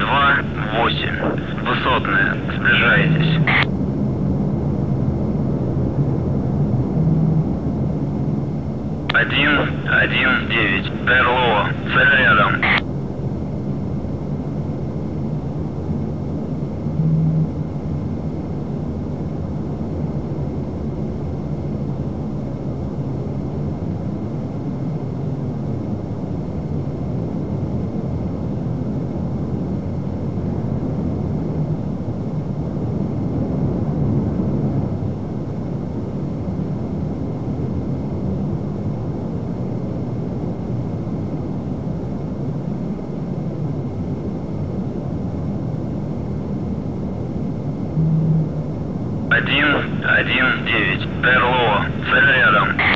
2-8. Высотная. Сближайтесь. 1-1-9. Терло. Цель рядом. Один, 1-9. Терло. Цель рядом.